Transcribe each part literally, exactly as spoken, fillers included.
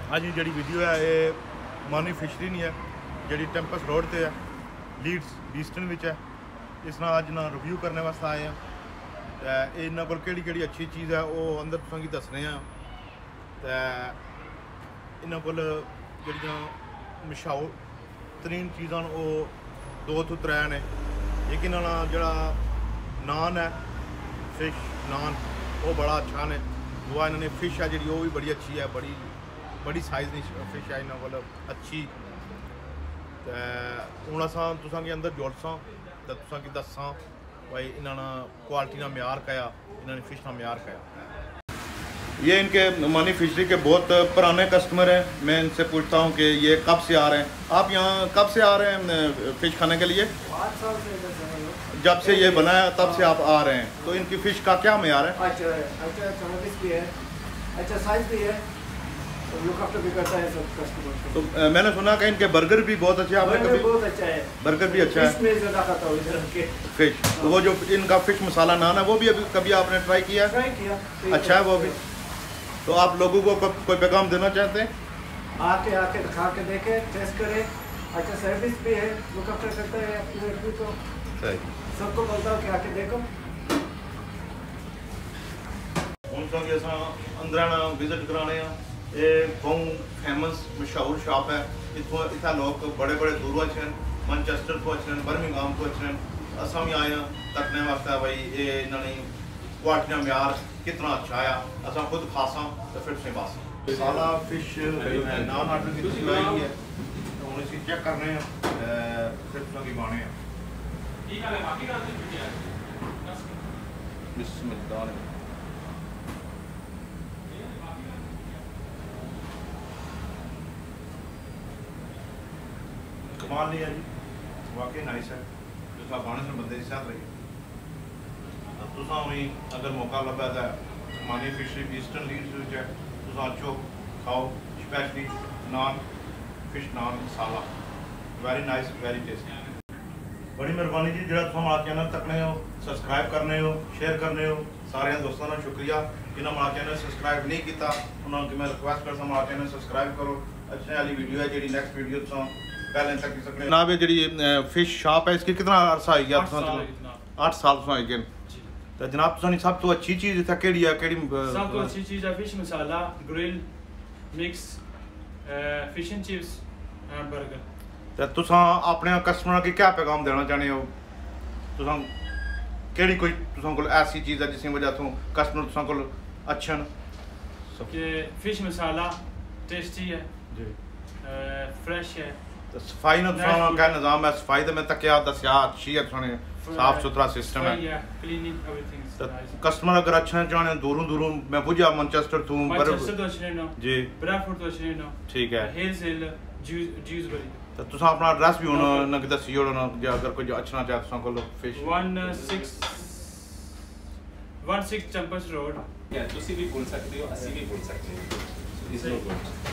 अज जी video है ये मानी फिशरी नहीं है जी टेम्पस रोड से है लीड्स बीस्टन में है। इस ना अज ना रिव्यू करने वास्ते आए हैं। तो इन्होंने को केड़ी केड़ी अच्छी चीज़ है वो अंदर तुसें दसने हैं। तो इन्होंने को जड़ियाँ मशहूर तरीन चीज़ां वो दो तो त्रै ने। एक इन्होंने जड़ा नान है फिश नान वो बड़ा अच्छा ने। दुआ इन्होंने फिश है जी वो भी बड़ी अच्छी है, बड़ी बड़ी साइज़ की फिश है इन्होंने को अच्छी। तो हूँ अस तुसा अंदर जुड़सा तो तुसा की दसा भाई इन्होंने क्वालिटी का म्यार क्या, इन्होंने फिश का म्यार क्या। ये इनके मानी फिशरी के बहुत पुराने कस्टमर हैं। मैं इनसे पूछता हूँ कि ये कब से आ रहे हैं? आप यहाँ कब से आ रहे हैं फ़िश खाने के लिए? पाँच साल से। जब से ये बनाया तब से आप आ रहे हैं। तो इनकी फ़िश का क्या म्यार है? अच्छा अच्छा सर्विस भी है, अच्छा साइज भी है, लुक आफ्टर भी करता है सब कस्टमर। तो आ, मैंने सुना कि इनके बर्गर भी बहुत अच्छे। आपने कभी बहुत अच्छा है, बर्गर भी अच्छा है, फिश में ज़्यादा खाता हूँ इधर के फिश। तो वो जो इनका फ़िश मसाला नान है वो भी अभी कभी आपने ट्राई किया? ट्राई किया, अच्छा है वो भी। तो आप लोगों को कोई पैगाम देना चाहते हैं? आके आके खा के देखे, टेस्ट करें। अच्छा सर्विस भी है, लुक आफ्टर करता है अपने व्यक्ति को। सही, सबको बोलता हूँ कि आके देखो। उनका भी असा अंदर ना विजिट कराने ये बहुत फेमस मशहूर शॉप है। इतों इतना लोग बड़े बड़े दूरों अच्छे मैनचेस्टर को अच्छे बर्मिंघम को अच्छे असा भी आए तकने वास्ते भाई ये इन्होंने क्वालिटी का म्यार कितना अच्छा आया। असा खुद खासा तो फिर से बस सारा फिश नान आर्डर की आई है। तो हम इसकी चेक करने हैं फिर तुम खाने हैं। बिस्मिल्लाह। कमाल नहीं है जी, वाकई नाइस है। जो खाने से बंदे की सेहत रही। तुसा भी अगर मौका लगा तो मानी फिशरी ईस्टर्न लीड्स है तुसा अच्छो खाओ, specially naan fish naan masala very nice very tasty. बड़ी मेहरबानी जी जो तुम हमारा चैनल तकने हो, सब्सक्राइब करने हो, शेयर करने हो। सारे दोस्तों का शुक्रिया जिन्होंने हमारा चैनल सब्सक्राइब नहीं किया उन्होंने मैं रिक्वेस्ट करता हमारा चैनल सब्सक्राइब करो। अच्छे वाली वीडियो है जी नेक्स्ट वीडियो तो पहले तक सकते जनाब। ये जी फिश शॉप है इसकी कितना अरसा हो गया? आठ साल तो गए। तो जनाब तुसानी सब तो अच्छी चीज़ इतना केड़ी है? केड़ी सब तो अच्छी चीज़ है fish masala, grill, mix, fish and chips and burger. तो तुसा अपने कस्टमर की क्या पैगाम देना चाहते हो? तुसा केड़ी कोई तुसा को ऐसी चीज़ है जिसकी वजह तो कस्टमर तुसा को अच्छे न कि फिश मसाला टेस्टी है जी, फ्रेश है। तो सफाई ना तुसा क्या निज़ाम है? सफाई तो मैं तक दसिया अच्छी है, तुसाने साफ सुथरा सिस्टम है। कस्टमर अगर अच्छा चाहने दूरों दूरों मैं पुजा मैनचेस्टर तू जी ब्रैडफोर्ड तो अच्छे ना ठीक है हिल्स हिल ज्यूसबरी। तो तुसा अपना एड्रेस भी होना ना कि दसी ओड़ो ना जे अगर कोई अच्छा चाहे तुसा को फिश सिक्सटीन चंपस रोड या तुसी भी बोल सकते हो, अस्सी भी बोल सकते हो। इस नो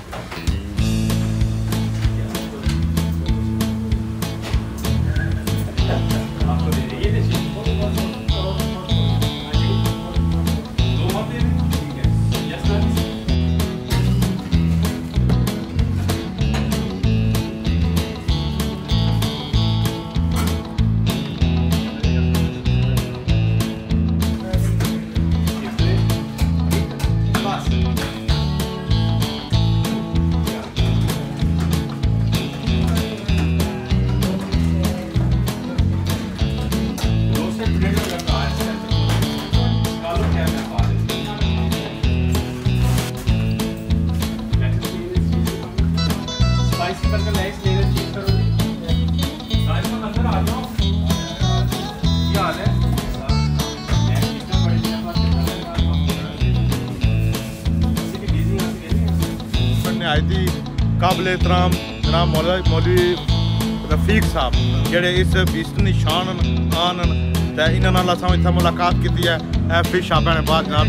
नहायती काबिल एहतराम जनाब मौलवी रफीक साहब जेडे इस बीस्टन शान आन तो इन्होंने इतना मुलाकात की है फिश शॉप ने बाद जनाब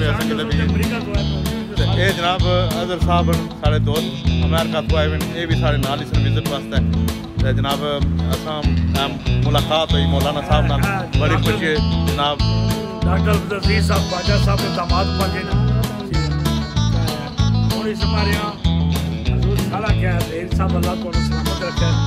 ये जनाब अजहर साहब साढ़े दोस्त अमेरिका तो आए ये भी साढ़े नाल ही विजिट वास्ते। तो जनाब असा मुलाकात हुई मौलाना साहब नाल बड़ी खुशी जनाब डॉक्टर रफीक साहब बाजा साहब के दामाद बने ना हमारे यहाँ सब अल्लाह को सलामत रखे।